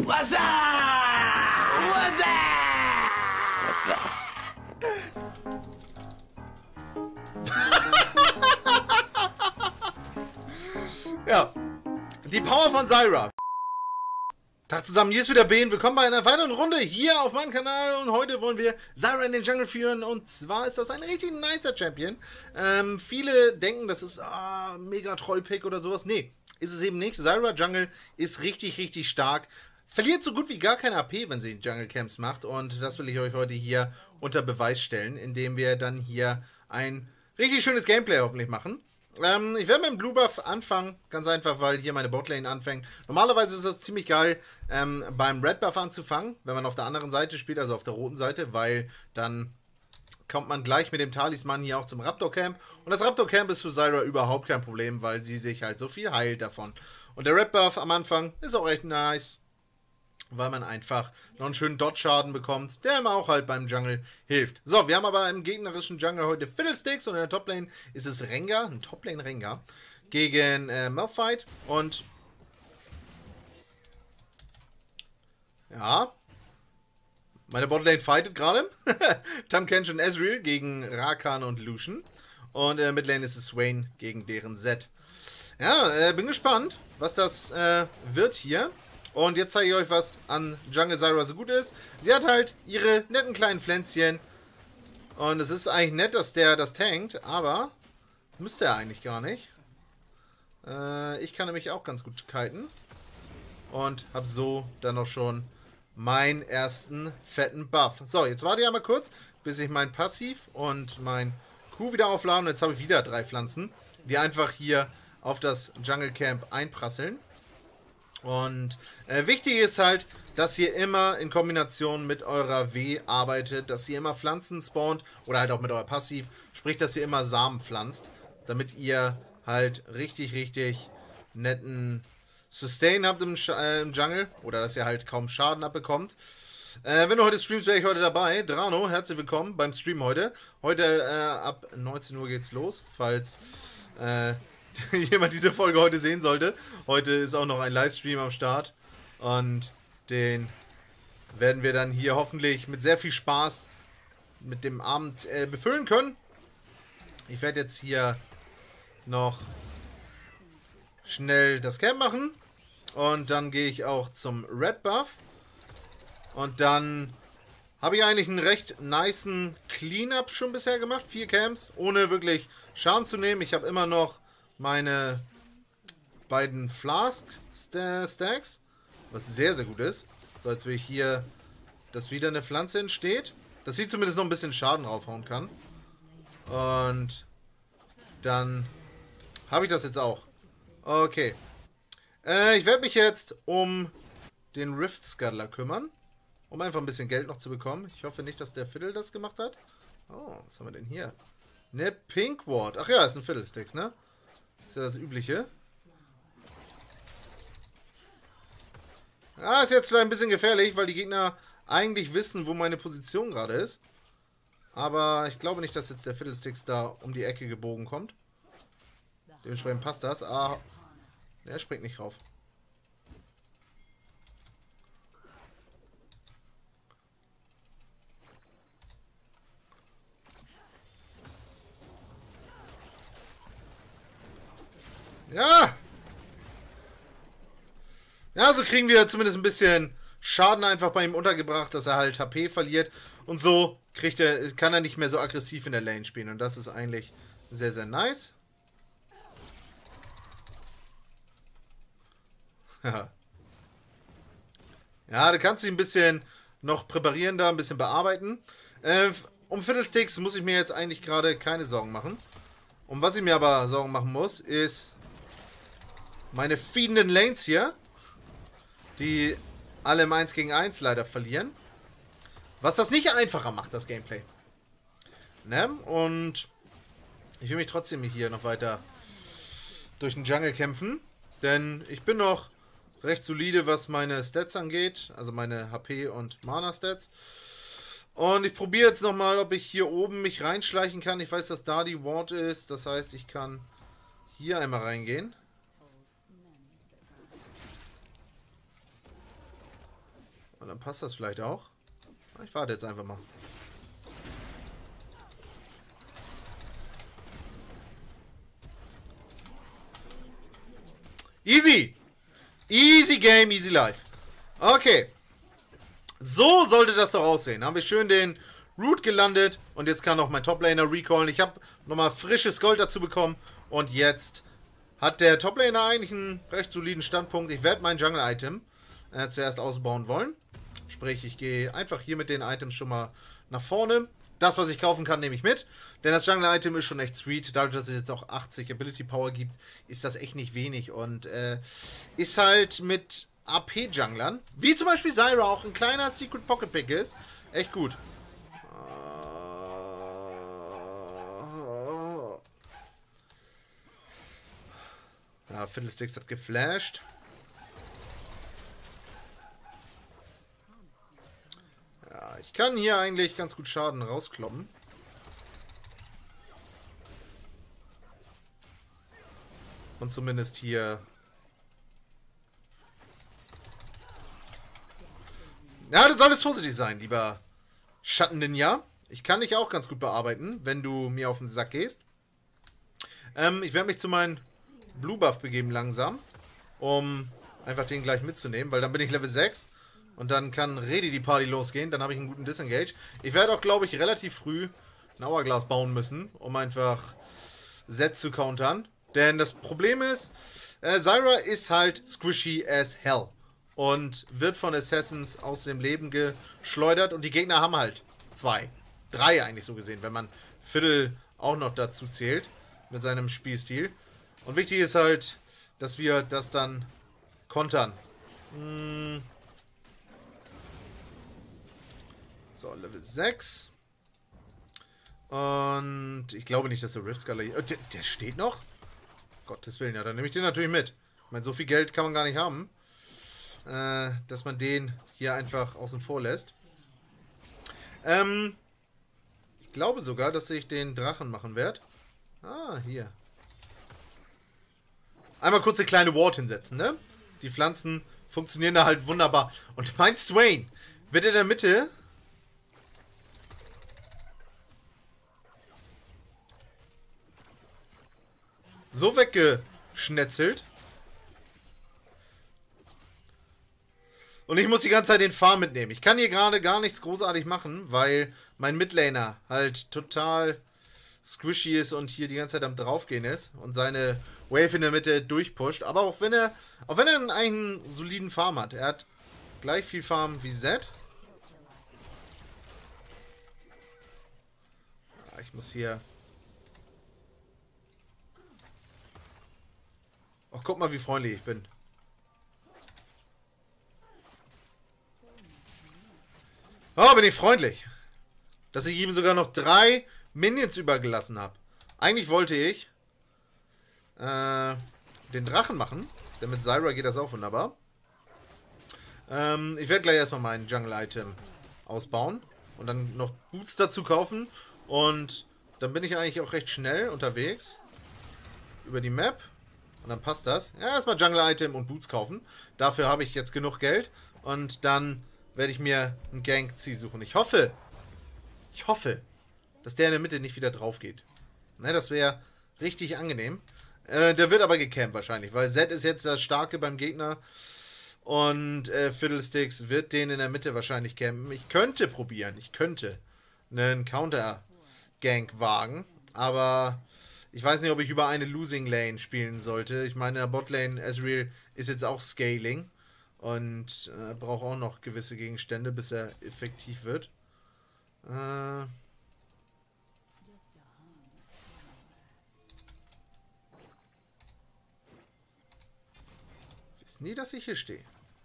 What's up? What's up? Ja, die Power von Zyra. Tag zusammen, hier ist wieder Ben. Willkommen bei einer weiteren Runde hier auf meinem Kanal. Und heute wollen wir Zyra in den Jungle führen. Und zwar ist das ein richtig nicer Champion. Viele denken, das ist mega Troll-Pick oder sowas. Nee, ist es eben nicht. Zyra Jungle ist richtig, richtig stark. Verliert so gut wie gar keine AP, wenn sie Jungle Camps macht. Und das will ich euch heute hier unter Beweis stellen, indem wir dann hier ein richtig schönes Gameplay hoffentlich machen. Ich werde mit dem Blue Buff anfangen, ganz einfach, weil hier meine Botlane anfängt. Normalerweise ist das ziemlich geil, beim Red Buff anzufangen, wenn man auf der anderen Seite spielt, also auf der roten Seite, weil dann kommt man gleich mit dem Talisman hier auch zum Raptor Camp. Und das Raptor Camp ist für Zyra überhaupt kein Problem, weil sie sich halt so viel heilt davon. Und der Red Buff am Anfang ist auch echt nice, weil man einfach noch einen schönen Dodge-Schaden bekommt, der immer auch halt beim Jungle hilft. So, wir haben aber im gegnerischen Jungle heute Fiddlesticks und in der Toplane ist es Rengar, ein Toplane-Rengar, gegen Malphite und ja, meine Botlane fightet gerade. Tahm Kench und Ezreal gegen Rakan und Lucian und Midlane ist es Swain gegen deren Zed. Ja, bin gespannt, was das wird hier. Und jetzt zeige ich euch, was an Jungle Zyra so gut ist. Sie hat halt ihre netten kleinen Pflänzchen. Und es ist eigentlich nett, dass der das tankt, aber müsste er eigentlich gar nicht. Ich kann nämlich auch ganz gut kiten. Und habe so dann noch schon meinen ersten fetten Buff. So, jetzt warte ich einmal kurz, bis ich mein Passiv und mein Q wieder aufladen. Und jetzt habe ich wieder 3 Pflanzen, die einfach hier auf das Jungle Camp einprasseln. Und wichtig ist halt, dass ihr immer in Kombination mit eurer W arbeitet, dass ihr immer Pflanzen spawnt oder halt auch mit euer Passiv, sprich, dass ihr immer Samen pflanzt, damit ihr halt richtig, richtig netten Sustain habt im Jungle oder dass ihr halt kaum Schaden abbekommt. Wenn du heute streamst, wäre ich heute dabei. Drano, herzlich willkommen beim Stream heute. Heute ab 19 Uhr geht's los, falls jemand diese Folge heute sehen sollte. Heute ist auch noch ein Livestream am Start und den werden wir dann hier hoffentlich mit sehr viel Spaß mit dem Abend befüllen können. Ich werde jetzt hier noch schnell das Camp machen und dann gehe ich auch zum Red Buff und dann habe ich eigentlich einen recht nicen Cleanup schon bisher gemacht. 4 Camps, ohne wirklich Schaden zu nehmen. Ich habe immer noch meine beiden Flask-Stacks, was sehr, sehr gut ist. So, jetzt will ich hier, dass wieder eine Pflanze entsteht. Dass sie zumindest noch ein bisschen Schaden draufhauen kann. Und dann habe ich das jetzt auch. Okay. Ich werde mich jetzt um den Rift Scuttler kümmern. Um einfach ein bisschen Geld noch zu bekommen. Ich hoffe nicht, dass der Fiddle das gemacht hat. Oh, was haben wir denn hier? Eine Pink Ward. Ach ja, ist ein Fiddlesticks, ne? Ist ja das Übliche. Ah, ist jetzt vielleicht ein bisschen gefährlich, weil die Gegner eigentlich wissen, wo meine Position gerade ist. Aber ich glaube nicht, dass jetzt der Fiddlesticks da um die Ecke gebogen kommt. Dementsprechend passt das. Ah, er springt nicht rauf. Ja! Ja, so kriegen wir zumindest ein bisschen Schaden einfach bei ihm untergebracht, dass er halt HP verliert. Und so kann er nicht mehr so aggressiv in der Lane spielen. Und das ist eigentlich sehr, sehr nice. Ja, da kannst du ihn ein bisschen noch präparieren, da ein bisschen bearbeiten. Um Fiddlesticks muss ich mir jetzt eigentlich gerade keine Sorgen machen. Um was ich mir aber Sorgen machen muss, ist meine feedenden Lanes hier, die alle im 1 gegen 1 leider verlieren. Was das nicht einfacher macht, das Gameplay. Ne? Und ich will mich trotzdem hier noch weiter durch den Jungle kämpfen. Denn ich bin noch recht solide, was meine Stats angeht. Also meine HP und Mana-Stats. Und ich probiere jetzt nochmal, ob ich hier oben mich reinschleichen kann. Ich weiß, dass da die Ward ist. Das heißt, ich kann hier einmal reingehen. Und dann passt das vielleicht auch. Ich warte jetzt einfach mal. Easy! Easy Game, easy life. Okay. So sollte das doch aussehen. Haben wir schön den Root gelandet. Und jetzt kann auch mein Toplaner recallen. Ich habe nochmal frisches Gold dazu bekommen. Und jetzt hat der Toplaner eigentlich einen recht soliden Standpunkt. Ich werde mein Jungle-Item zuerst ausbauen wollen. Sprich, ich gehe einfach hier mit den Items schon mal nach vorne. Das, was ich kaufen kann, nehme ich mit. Denn das Jungle-Item ist schon echt sweet. Dadurch, dass es jetzt auch 80 Ability Power gibt, ist das echt nicht wenig. Und ist halt mit AP-Junglern, wie zum Beispiel Zyra, auch ein kleiner Secret Pocket Pick ist, echt gut. Ja, Fiddlesticks hat geflasht. Ja, ich kann hier eigentlich ganz gut Schaden rauskloppen. Und zumindest hier... Ja, das soll alles vorsichtig sein, lieber Schatten-Ninja. Ich kann dich auch ganz gut bearbeiten, wenn du mir auf den Sack gehst. Ich werde mich zu meinem Blue Buff begeben langsam, um einfach den gleich mitzunehmen, weil dann bin ich Level 6 und dann kann Redi die Party losgehen, dann habe ich einen guten Disengage. Ich werde auch, glaube ich, relativ früh ein Hourglass bauen müssen, um einfach Zed zu countern. Denn das Problem ist, Zyra ist halt squishy as hell und wird von Assassins aus dem Leben geschleudert und die Gegner haben halt 2, 3 eigentlich so gesehen, wenn man Fiddle auch noch dazu zählt mit seinem Spielstil. Und wichtig ist halt, dass wir das dann kontern. So, Level 6. Und ich glaube nicht, dass der Rift Scholar... Oh, der steht noch? Gottes Willen, ja, dann nehme ich den natürlich mit. Ich meine, so viel Geld kann man gar nicht haben, dass man den hier einfach außen vor lässt. Ich glaube sogar, dass ich den Drachen machen werde. Ah, hier. Einmal kurz eine kleine Ward hinsetzen, ne? Die Pflanzen funktionieren da halt wunderbar. Und mein Swain wird in der Mitte... so weggeschnetzelt. Und ich muss die ganze Zeit den Farm mitnehmen. Ich kann hier gerade gar nichts großartig machen, weil mein Midlaner halt total squishy ist und hier die ganze Zeit am draufgehen ist und seine Wave in der Mitte durchpusht. Aber auch wenn er einen soliden Farm hat. Er hat gleich viel Farm wie Zed. Ja, ich muss hier... Oh, guck mal, wie freundlich ich bin. Oh, bin ich freundlich. Dass ich ihm sogar noch 3 Minions übergelassen habe. Eigentlich wollte ich den Drachen machen. Denn mit Zyra geht das auch wunderbar. Ich werde gleich erstmal mein Jungle-Item ausbauen. Und dann noch Boots dazu kaufen. Und dann bin ich eigentlich auch recht schnell unterwegs. Über die Map. Und dann passt das. Ja, erstmal Jungle-Item und Boots kaufen. Dafür habe ich jetzt genug Geld. Und dann werde ich mir einen Gank-Zieh suchen. Ich hoffe, dass der in der Mitte nicht wieder drauf geht. Ne, das wäre richtig angenehm. Der wird aber gecampt wahrscheinlich, weil Zed ist jetzt das Starke beim Gegner. Und Fiddlesticks wird den in der Mitte wahrscheinlich campen. Ich könnte probieren. Ich könnte einen Counter-Gank wagen. Aber... ich weiß nicht, ob ich über eine Losing Lane spielen sollte. Ich meine, in der Botlane, Ezreal ist jetzt auch Scaling. Und braucht auch noch gewisse Gegenstände, bis er effektiv wird. Ich weiß nie, dass ich hier stehe.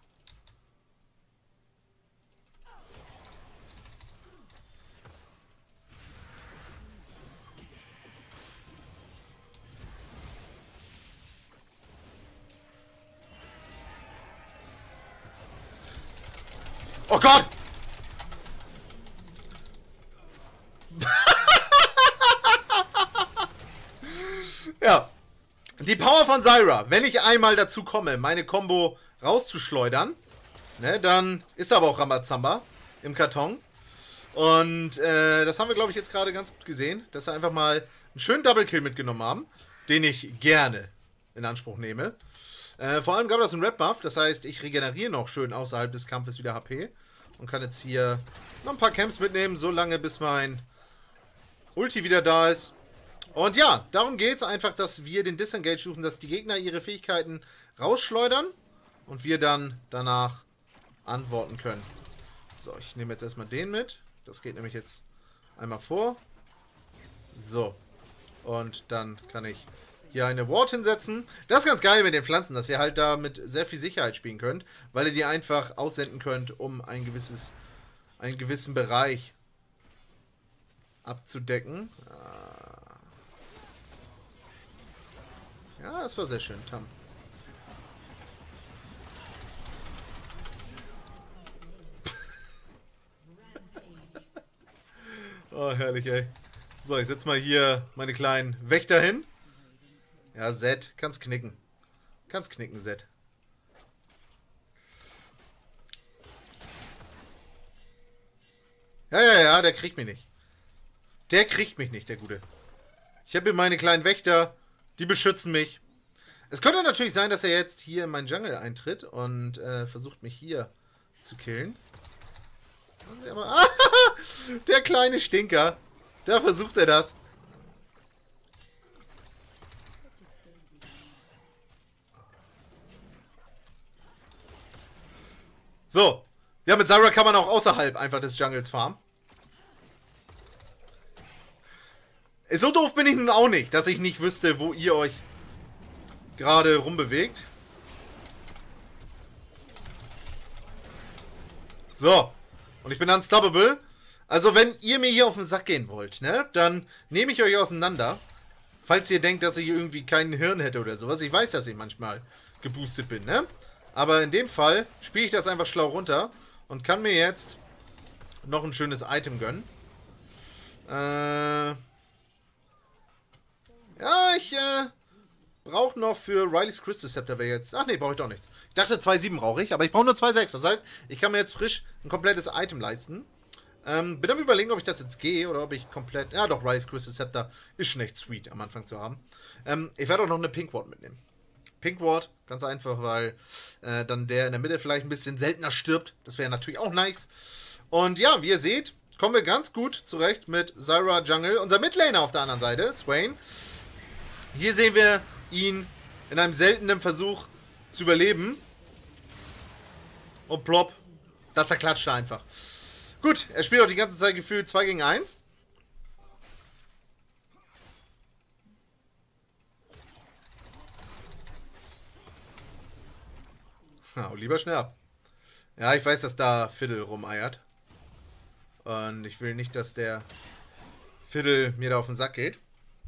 Oh Gott! Ja. Die Power von Zyra. Wenn ich einmal dazu komme, meine Combo rauszuschleudern, ne, dann ist aber auch Rambazamba im Karton. Und das haben wir, glaube ich, jetzt gerade ganz gut gesehen, dass wir einfach mal einen schönen Double-Kill mitgenommen haben, den ich gerne in Anspruch nehme. Vor allem gab das einen Red-Buff, das heißt, ich regeneriere noch schön außerhalb des Kampfes wieder HP und kann jetzt hier noch ein paar Camps mitnehmen, so lange bis mein Ulti wieder da ist. Und ja, darum geht es einfach, dass wir den Disengage suchen, dass die Gegner ihre Fähigkeiten rausschleudern und wir dann danach antworten können. So, ich nehme jetzt erstmal den mit. Das geht nämlich jetzt einmal vor. So. Und dann kann ich hier eine Ward hinsetzen. Das ist ganz geil mit den Pflanzen, dass ihr halt da mit sehr viel Sicherheit spielen könnt, weil ihr die einfach aussenden könnt, um einen gewissen Bereich abzudecken. Ja, das war sehr schön, Tam. Oh, herrlich, ey. So, ich setze mal hier meine kleinen Wächter hin. Ja, Zed, kannst knicken. Kannst knicken, Zed. Ja, der kriegt mich nicht. Der kriegt mich nicht, der Gute. Ich habe hier meine kleinen Wächter, die beschützen mich. Es könnte natürlich sein, dass er jetzt hier in meinen Jungle eintritt und versucht mich hier zu killen. Aber, der kleine Stinker. Da versucht er das. So. Ja, mit Zyra kann man auch außerhalb einfach des Jungles farmen. So doof bin ich nun auch nicht, dass ich nicht wüsste, wo ihr euch gerade rumbewegt. So. Und ich bin unstoppable. Also wenn ihr mir hier auf den Sack gehen wollt, ne, dann nehme ich euch auseinander. Falls ihr denkt, dass ich irgendwie kein Hirn hätte oder sowas. Ich weiß, dass ich manchmal geboostet bin, ne? Aber in dem Fall spiele ich das einfach schlau runter und kann mir jetzt noch ein schönes Item gönnen. Ja, ich brauche noch für Riley's Crystal Scepter jetzt... Ach nee, brauche ich doch nichts. Ich dachte 2,7 brauche ich, aber ich brauche nur 2,6. Das heißt, ich kann mir jetzt frisch ein komplettes Item leisten. Bin am Überlegen, ob ich das jetzt gehe oder ob ich komplett... Ja doch, Riley's Crystal Scepter ist schon echt sweet am Anfang zu haben. Ich werde auch noch eine Pink Ward mitnehmen. Pink Ward, ganz einfach, weil dann der in der Mitte vielleicht ein bisschen seltener stirbt. Das wäre natürlich auch nice. Und ja, wie ihr seht, kommen wir ganz gut zurecht mit Zyra Jungle. Unser Midlaner auf der anderen Seite, Swain. Hier sehen wir ihn in einem seltenen Versuch zu überleben. Und plopp, da zerklatscht er einfach. Gut, er spielt auch die ganze Zeit gefühlt 2 gegen 1. Oh, lieber schnell ab. Ja, ich weiß, dass da Fiddle rumeiert. Und ich will nicht, dass der Fiddle mir da auf den Sack geht.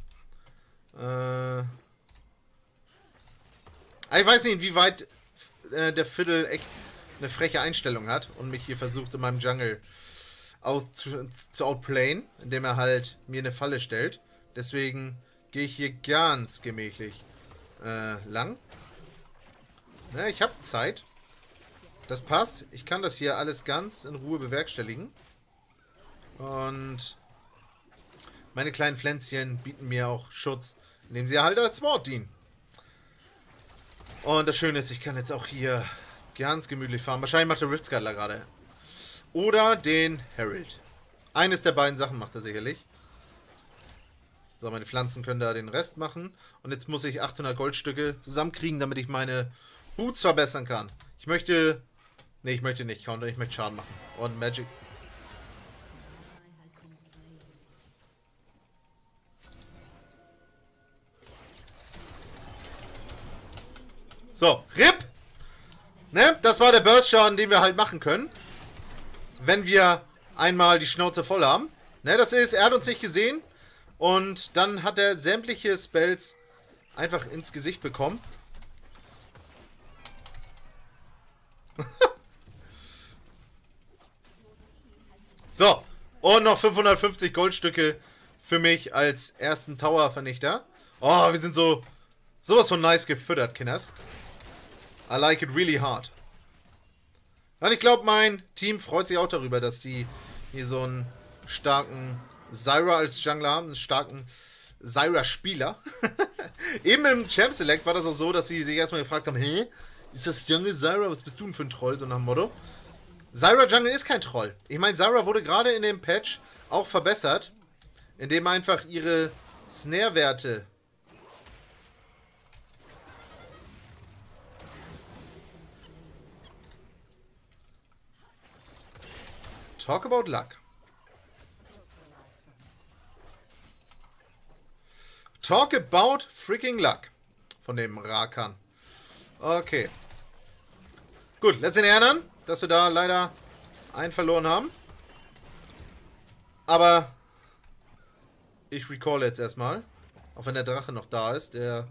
Ich weiß nicht, inwieweit der Fiddle echt eine freche Einstellung hat und mich hier versucht, in meinem Jungle zu outplayen, indem er halt mir eine Falle stellt. Deswegen gehe ich hier ganz gemächlich lang. Ja, ich habe Zeit. Das passt. Ich kann das hier alles ganz in Ruhe bewerkstelligen. Und meine kleinen Pflänzchen bieten mir auch Schutz, indem sie halt als Ward dienen. Und das Schöne ist, ich kann jetzt auch hier ganz gemütlich farmen. Wahrscheinlich macht der Rift Scuttler gerade. Oder den Herald. Eines der beiden Sachen macht er sicherlich. So, meine Pflanzen können da den Rest machen. Und jetzt muss ich 800 Goldstücke zusammenkriegen, damit ich meine Boots verbessern kann. Ich möchte... Ne, ich möchte nicht countern, ich möchte Schaden machen. Und Magic... So, RIP! Ne? Das war der Burst-Schaden, den wir halt machen können. Wenn wir einmal die Schnauze voll haben. Ne, das ist, er hat uns nicht gesehen. Und dann hat er sämtliche Spells einfach ins Gesicht bekommen. So, und noch 550 Goldstücke für mich als ersten Tower-Vernichter. Oh, wir sind sowas von nice gefüttert, Kinders. I like it really hard. Und ich glaube, mein Team freut sich auch darüber, dass die hier so einen starken Zyra als Jungler haben, einen starken Zyra-Spieler. Eben im Champ Select war das auch so, dass sie sich erstmal gefragt haben, hä? Ist das Jungle Zyra? Was bist du denn für ein Troll? So nach dem Motto. Zyra Jungle ist kein Troll. Ich meine, Zyra wurde gerade in dem Patch auch verbessert, indem einfach ihre Snare-Werte Talk about luck. Talk about freaking luck. Von dem Rakan. Okay. Gut, letzten erinnern, dass wir da leider einen verloren haben. Aber ich recall jetzt erstmal. Auch wenn der Drache noch da ist, der...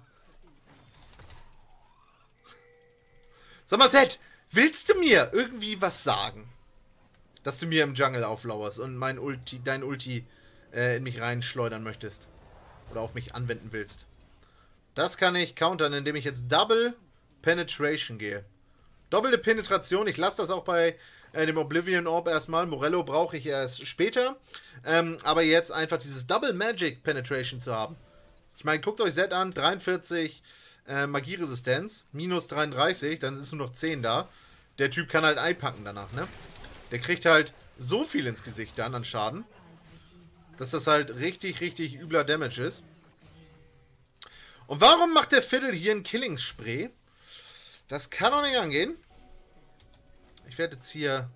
Sag mal, Zed, willst du mir irgendwie was sagen? Dass du mir im Jungle auflauerst und dein Ulti in mich reinschleudern möchtest. Oder auf mich anwenden willst. Das kann ich countern, indem ich jetzt Double Penetration gehe. Doppelte Penetration, ich lasse das auch bei dem Oblivion Orb erstmal. Morello brauche ich erst später. Aber jetzt einfach dieses Double Magic Penetration zu haben. Ich meine, guckt euch Zed an, 43 Magieresistenz, minus 33, dann ist nur noch 10 da. Der Typ kann halt einpacken danach, ne? Der kriegt halt so viel ins Gesicht dann an Schaden, dass das halt richtig, richtig übler Damage ist. Und warum macht der Fiddle hier ein Killing-Spray? Das kann doch nicht angehen. Ich werde jetzt hier...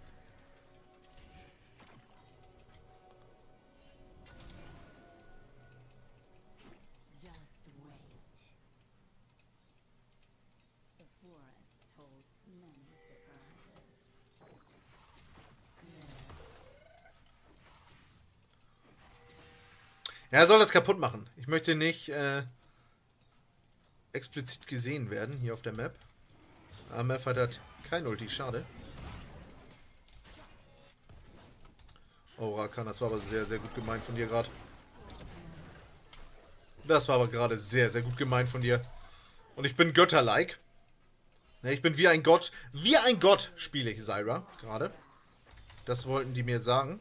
Ja, er soll das kaputt machen. Ich möchte nicht explizit gesehen werden hier auf der Map. Aber Map hat halt kein Ulti, schade. Oh, Rakan, das war aber sehr, sehr gut gemeint von dir gerade. Das war aber gerade sehr, sehr gut gemeint von dir. Und ich bin götterlike. Ich bin wie ein Gott. Wie ein Gott spiele ich Zyra gerade. Das wollten die mir sagen.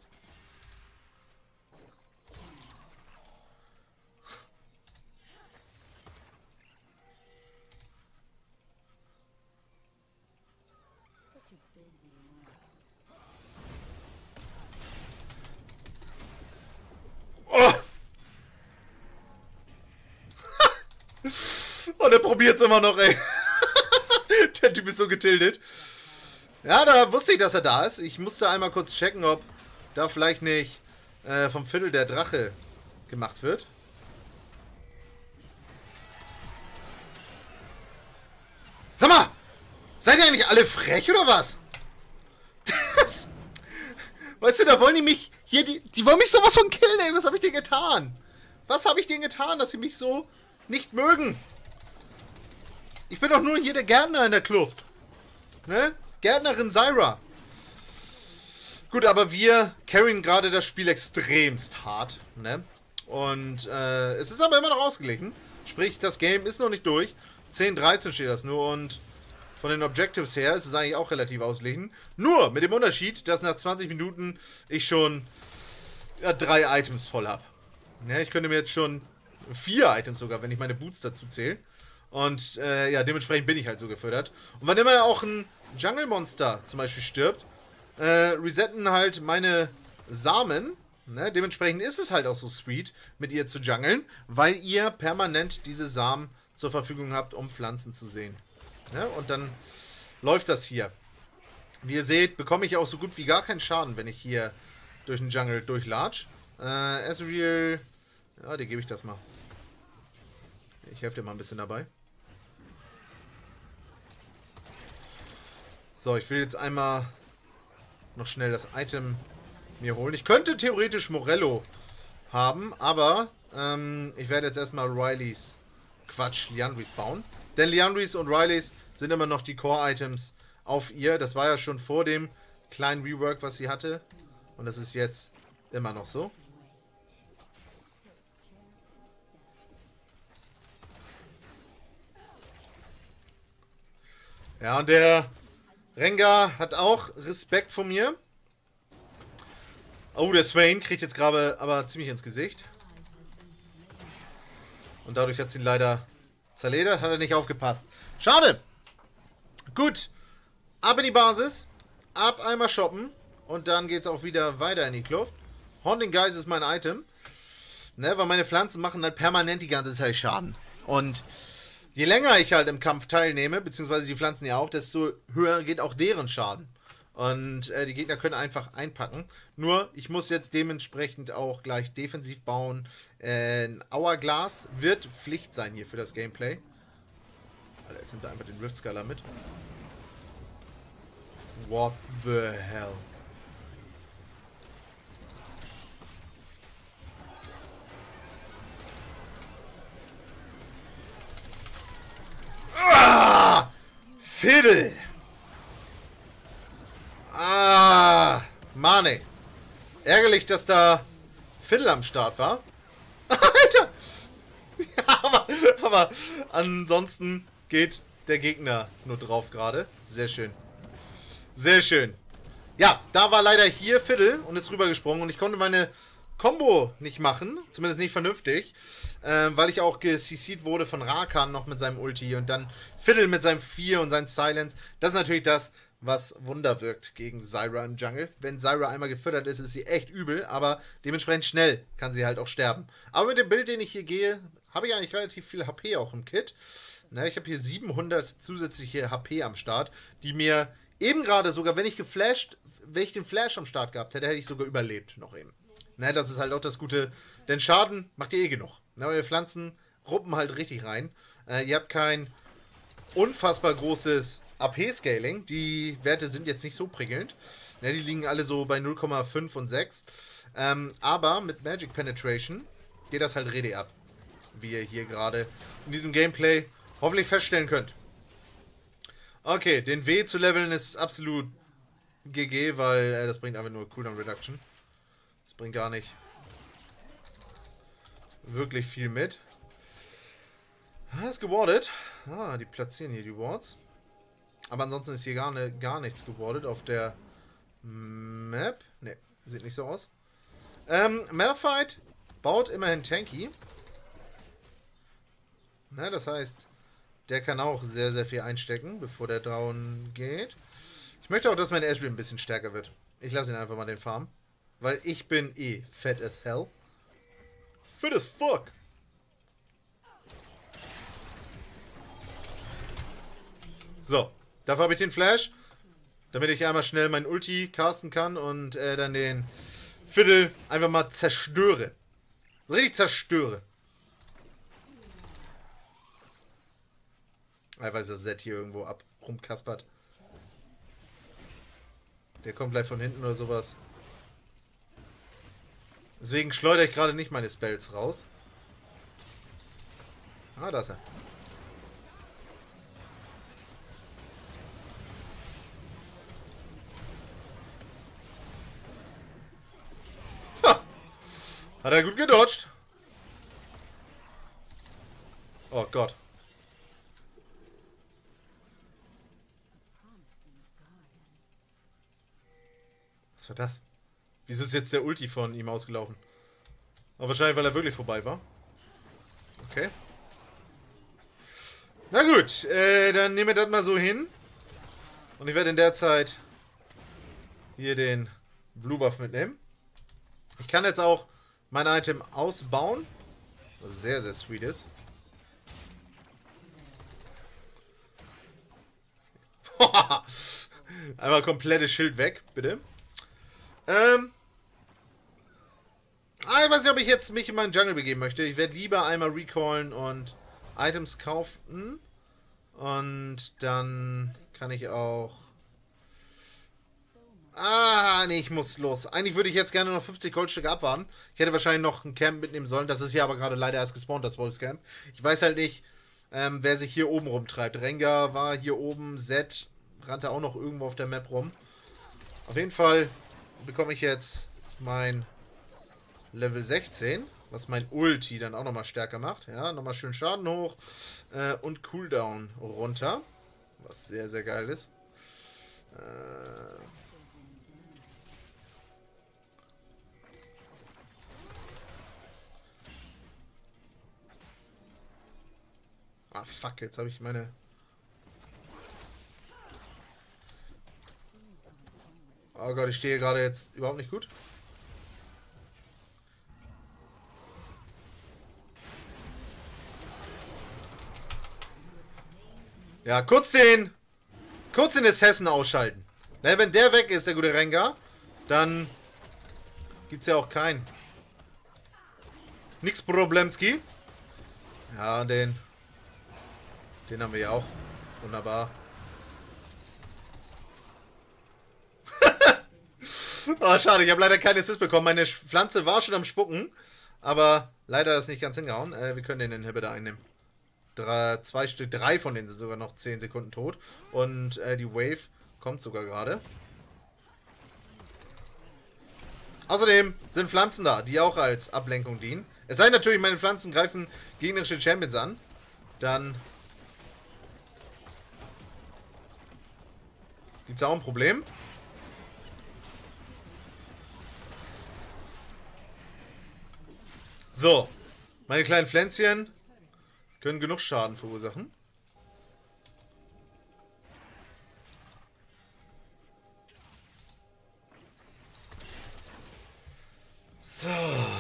Oh! Und er probiert es immer noch, ey. Der Typ ist so getildet. Ja, da wusste ich, dass er da ist. Ich musste einmal kurz checken, ob da vielleicht nicht vom Fiddle der Drache gemacht wird. Sag mal! Seid ihr eigentlich alle frech oder was? Das, weißt du, da wollen die mich hier, die wollen mich sowas von killen, ey. Was habe ich denen getan? Was habe ich denen getan, dass sie mich so nicht mögen? Ich bin doch nur hier der Gärtner in der Kluft. Ne? Gärtnerin Zyra. Gut, aber wir carryen gerade das Spiel extremst hart. Ne? Und es ist aber immer noch ausgeglichen. Sprich, das Game ist noch nicht durch. 10-13 steht das nur und von den Objectives her ist es eigentlich auch relativ ausgeglichen. Nur mit dem Unterschied, dass nach 20 Minuten ich schon 3 Items voll habe. Ja, ich könnte mir jetzt schon 4 Items sogar, wenn ich meine Boots dazu zähle. Und ja, dementsprechend bin ich halt so gefördert. Und wann immer auch ein Jungle-Monster zum Beispiel stirbt, resetten halt meine Samen. Ne? Dementsprechend ist es halt auch so sweet, mit ihr zu jungeln, weil ihr permanent diese Samen zur Verfügung habt, um Pflanzen zu sehen. Ja? Und dann läuft das hier. Wie ihr seht, bekomme ich auch so gut wie gar keinen Schaden, wenn ich hier durch den Jungle durchlatsch. Ezreal, ja, dir gebe ich das mal. Ich helfe dir mal ein bisschen dabei. So, ich will jetzt einmal noch schnell das Item mir holen. Ich könnte theoretisch Morello haben, aber ich werde jetzt erstmal Rileys, Liandrys bauen. Denn Liandrys und Rileys sind immer noch die Core-Items auf ihr. Das war ja schon vor dem kleinen Rework, was sie hatte. Und das ist jetzt immer noch so. Ja, und der Rengar hat auch Respekt vor mir. Oh, der Swain kriegt jetzt gerade aber ziemlich ins Gesicht. Und dadurch hat sie ihn leider zerledert. Hat er nicht aufgepasst. Schade. Gut. Ab in die Basis. Ab einmal shoppen. Und dann geht es auch wieder weiter in die Kluft. Haunting Geist ist mein Item. Ne, weil meine Pflanzen machen halt permanent die ganze Zeit Schaden. Und je länger ich halt im Kampf teilnehme, beziehungsweise die Pflanzen ja auch, desto höher geht auch deren Schaden. Und die Gegner können einfach einpacken. Nur, ich muss jetzt dementsprechend auch gleich defensiv bauen. Ein Hourglass wird Pflicht sein hier für das Gameplay. Alter, jetzt nimmt er einfach den Rift Scaler mit. What the hell? Ah! Fiddle! Ah! Mann, ey. Ärgerlich, dass da Fiddle am Start war. Alter! Ja, aber ansonsten geht der Gegner nur drauf gerade. Sehr schön. Sehr schön. Ja, da war leider hier Fiddle und ist rübergesprungen und ich konnte meine Combo nicht machen. Zumindest nicht vernünftig. Weil ich auch ge-CC'd wurde von Rakan noch mit seinem Ulti und dann Fiddle mit seinem 4 und seinem Silence. Das ist natürlich das, was Wunder wirkt gegen Zyra im Jungle. Wenn Zyra einmal gefüttert ist, ist sie echt übel, aber dementsprechend schnell kann sie halt auch sterben. Aber mit dem Bild, den ich hier gehe, habe ich eigentlich relativ viel HP auch im Kit. Na, ich habe hier 700 zusätzliche HP am Start, die mir eben gerade sogar, wenn ich den Flash am Start gehabt hätte, hätte ich sogar überlebt noch eben. Na, das ist halt auch das Gute, denn Schaden macht ihr eh genug. Na, eure Pflanzen ruppen halt richtig rein. Ihr habt kein unfassbar großes AP-Scaling. Die Werte sind jetzt nicht so prickelnd. Ja, die liegen alle so bei 0,5 und 6. Aber mit Magic Penetration geht das halt richtig ab. Wie ihr hier gerade in diesem Gameplay hoffentlich feststellen könnt. Okay, den W zu leveln ist absolut GG, weil das bringt einfach nur Cooldown Reduction. Das bringt gar nicht wirklich viel mit. Ist gewardet. Die platzieren hier die Wards. Aber ansonsten ist hier gar nichts gewardet auf der Map. Ne, sieht nicht so aus. Malphite baut immerhin Tanky. Na, das heißt, der kann auch sehr, sehr viel einstecken, bevor der down geht. Ich möchte auch, dass mein Ezreal ein bisschen stärker wird. Ich lasse ihn einfach mal den Farm. Weil ich bin eh fett as hell. Fit as fuck. So, dafür habe ich den Flash, damit ich einmal schnell mein Ulti casten kann und dann den Fiddle einfach mal zerstöre. So richtig zerstöre. Einfach ist das Zed hier irgendwo ab rumkaspert. Der kommt gleich von hinten oder sowas. Deswegen schleudere ich gerade nicht meine Spells raus. Ah, da ist er. Ha! Hat er gut gedodged. Oh Gott. Was war das? Wieso ist jetzt der Ulti von ihm ausgelaufen? Aber wahrscheinlich, weil er wirklich vorbei war. Okay. Na gut, dann nehmen wir das mal so hin. Und ich werde in der Zeit hier den Blue Buff mitnehmen. Ich kann jetzt auch mein Item ausbauen. Was sehr, sehr sweet ist. Einmal komplettes Schild weg, bitte. Ich weiß nicht, ob ich jetzt mich in meinen Jungle begeben möchte. Ich werde lieber einmal recallen und Items kaufen. Und dann kann ich auch... Nee, ich muss los. Eigentlich würde ich jetzt gerne noch 50 Goldstücke abwarten. Ich hätte wahrscheinlich noch ein Camp mitnehmen sollen. Das ist ja aber gerade leider erst gespawnt, das Wolfscamp. Ich weiß halt nicht, wer sich hier oben rumtreibt. Rengar war hier oben, Zed rannte auch noch irgendwo auf der Map rum. Auf jeden Fall bekomme ich jetzt mein Level 16, was mein Ulti dann auch nochmal stärker macht. Ja, nochmal schön Schaden hoch und Cooldown runter, was sehr, sehr geil ist. Ah, fuck, jetzt habe ich meine... Oh Gott, ich stehe gerade jetzt überhaupt nicht gut. Ja, kurz den Assassin ausschalten. Ne, wenn der weg ist, der gute Rengar, dann gibt's ja auch keinen. Nix Problemski. Ja, den haben wir ja auch. Wunderbar. Oh, schade, ich habe leider keine Assist bekommen. Meine Pflanze war schon am Spucken, aber leider ist nicht ganz hingehauen. Wir können den Inhibitor einnehmen. Drei von denen sind sogar noch 10 Sekunden tot. Und die Wave kommt sogar gerade. Außerdem sind Pflanzen da, die auch als Ablenkung dienen. Es sei natürlich, meine Pflanzen greifen gegnerische Champions an. Dann gibt es auch ein Problem. So, meine kleinen Pflänzchen können genug Schaden verursachen. So.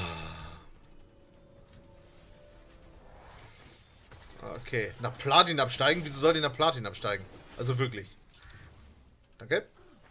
Okay, nach Platin absteigen? Wieso soll die nach Platin absteigen? Also wirklich. Danke.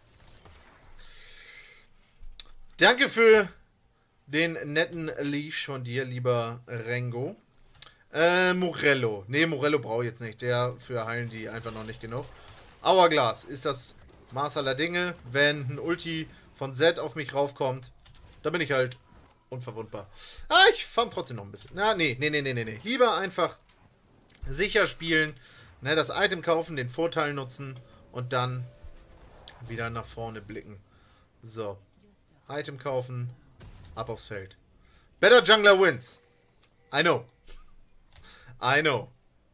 Danke für den netten Leash von dir, lieber Rengo. Morello. Ne, Morello brauche ich jetzt nicht. Dafür heilen die einfach noch nicht genug. Hourglass ist das Maß aller Dinge. Wenn ein Ulti von Zed auf mich raufkommt, dann bin ich halt unverwundbar. Ah, ich farm trotzdem noch ein bisschen. Na, nee. Lieber einfach sicher spielen, ne, das Item kaufen, den Vorteil nutzen und dann wieder nach vorne blicken. So. Item kaufen. Ab aufs Feld. Better Jungler wins. I know. I know.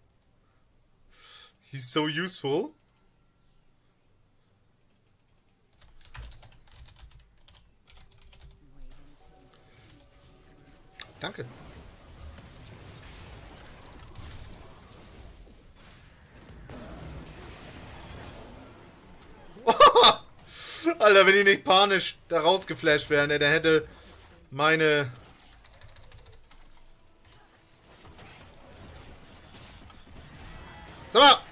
He's so useful. Danke. Alter, wenn die nicht panisch da rausgeflasht wären, der hätte meine... Sag mal!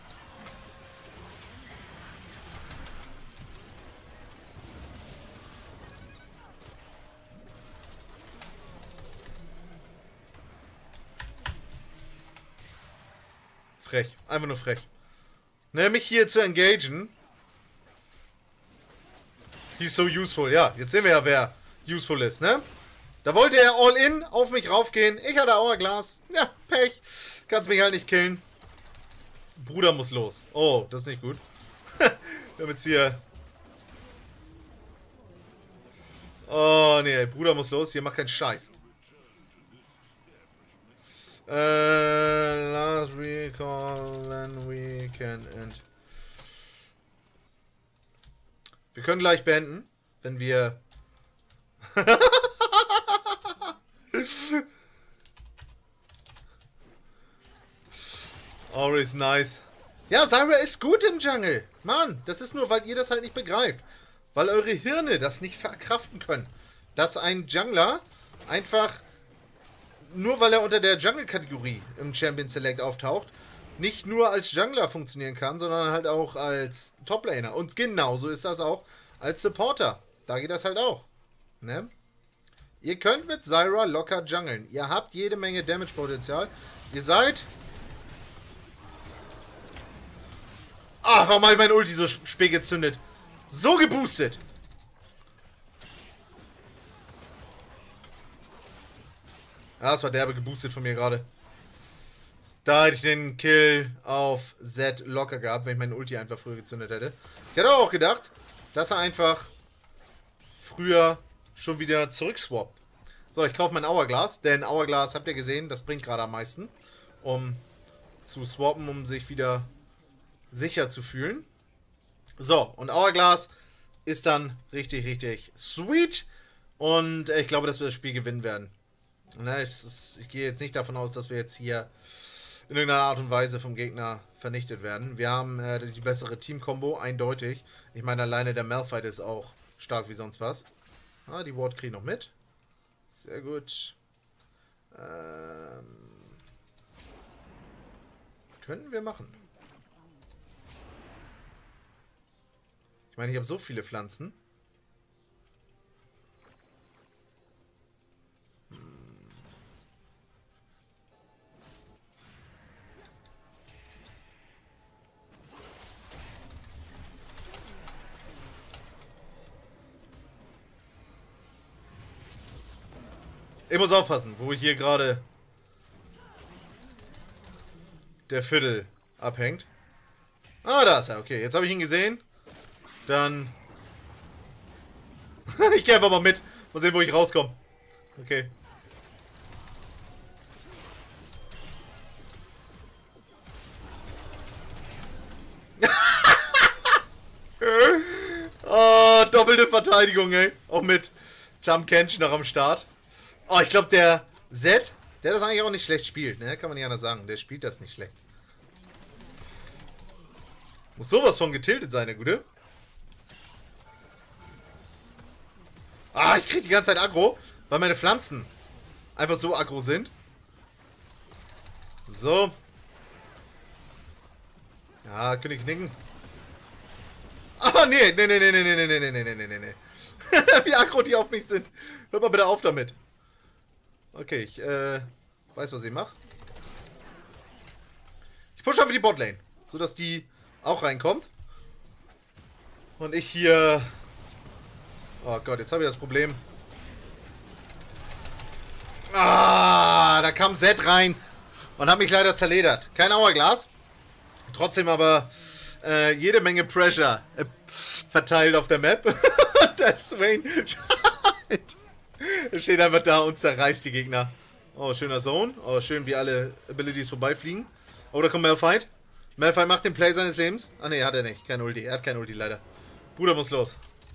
Frech. Einfach nur frech. Ne, mich hier zu engagen. He's so useful. Ja, jetzt sehen wir ja, wer useful ist, ne? Da wollte er all in auf mich raufgehen. Ich hatte Hourglass. Ja, Pech. Kannst mich halt nicht killen. Bruder muss los. Oh, das ist nicht gut. Wir haben jetzt hier... Oh, nee, Bruder muss los. Hier macht keinen Scheiß. Last recall, then we can end. Wir können gleich beenden, wenn wir... Always nice. Ja, Zyra ist gut im Jungle. Mann, das ist nur, weil ihr das halt nicht begreift. Weil eure Hirne das nicht verkraften können. Dass ein Jungler einfach, nur weil er unter der Jungle-Kategorie im Champion Select auftaucht, nicht nur als Jungler funktionieren kann, sondern halt auch als Toplaner. Und genauso ist das auch als Supporter. Da geht das halt auch. Ne? Ihr könnt mit Zyra locker jungeln. Ihr habt jede Menge Damage-Potenzial. Ihr seid... Ah, warum habe ich mein Ulti so spät gezündet? So geboostet. Ja, das war derbe geboostet von mir gerade. Da hätte ich den Kill auf Z locker gehabt, wenn ich meinen Ulti einfach früher gezündet hätte. Ich hätte auch gedacht, dass er einfach früher schon wieder zurückswappt. So, ich kaufe mein Hourglass, denn Hourglass, habt ihr gesehen, das bringt gerade am meisten, um zu swappen, um sich wieder sicher zu fühlen. So, und Hourglass ist dann richtig, richtig sweet. Und ich glaube, dass wir das Spiel gewinnen werden. Ne, ich gehe jetzt nicht davon aus, dass wir jetzt hier in irgendeiner Art und Weise vom Gegner vernichtet werden. Wir haben die bessere Team-Kombo, eindeutig. Ich meine, alleine der Malphite ist auch stark wie sonst was. Ah, die Ward kriegen noch mit. Sehr gut. Können wir machen. Ich meine, ich habe so viele Pflanzen. Ich muss aufpassen, wo hier gerade der Viertel abhängt. Ah, da ist er. Okay, jetzt habe ich ihn gesehen. Dann... ich gehe einfach mal mit. Mal sehen, wo ich rauskomme. Okay. Oh, doppelte Verteidigung, ey. Auch mit Tahm Kench noch am Start. Oh, ich glaube, der Zed, der das eigentlich auch nicht schlecht spielt, ne? Kann man nicht anders sagen. Der spielt das nicht schlecht. Muss sowas von getiltet sein, der Gute. Ah, ich krieg die ganze Zeit Aggro, weil meine Pflanzen einfach so aggro sind. So. Ja, König knicken. Ah, nee. Nee. Wie aggro die auf mich sind. Hört mal bitte auf damit. Okay, ich weiß, was ich mache. Ich pushe einfach die Botlane, sodass die auch reinkommt. Und ich hier... Oh Gott, jetzt habe ich das Problem. Ah, da kam Zed rein und hat mich leider zerledert. Kein Hourglass. Trotzdem aber jede Menge Pressure verteilt auf der Map. Der Swain steht einfach da und zerreißt die Gegner. Oh, schöner Zone. Oh, schön, wie alle Abilities vorbeifliegen. Oh, da kommt Malphite. Malphite macht den Play seines Lebens. Ah, ne, hat er nicht. Kein Ulti. Er hat kein Ulti, leider. Bruder muss los.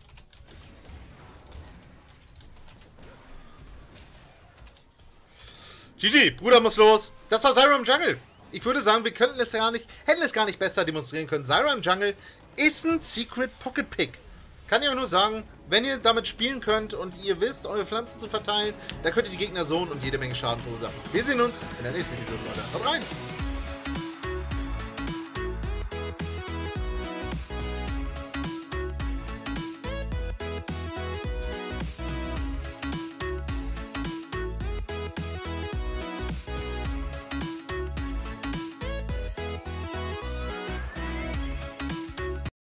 GG, Bruder muss los. Das war Zyra im Jungle. Ich würde sagen, wir könnten es gar nicht, hätten es gar nicht besser demonstrieren können. Zyra im Jungle ist ein Secret Pocket Pick. Kann ich euch nur sagen, wenn ihr damit spielen könnt und ihr wisst, eure Pflanzen zu verteilen, da könnt ihr die Gegner zonen und jede Menge Schaden verursachen. Wir sehen uns in der nächsten Episode, Leute. Haut rein!